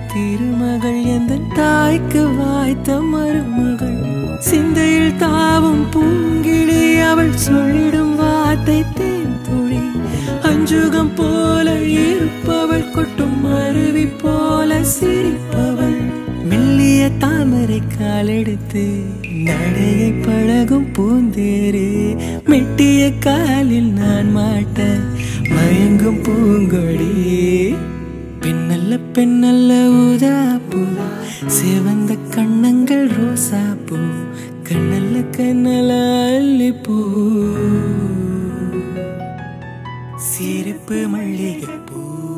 திருமகள் எந்த தாய்க்கு வாய்த்த மருமகள் சிந்தையில் தாவும் பூங்கிழி அவள் சொல்லிடும் வார்த்தை தேன் துளி அஞ்சுகம் போல இருப்பவள் கொட்டும் அருவி போல சிரிப்பவள் மெல்லிய தாமரை காலெடுத்து நடையை பழகும் பூந்தேரே மெட்டிய காலில் நான் மாட்ட மயங்கும் பூங்கொடி பெண்ணல்ல பெண்ணல்ல ஊதாப்பூ சிவந்த கண்ணங்கள் ரோசாப்பூ கண்ணல்ல கண்ணல அல்லிப்பூ சிரிப்பு மல்லிகைப்பூ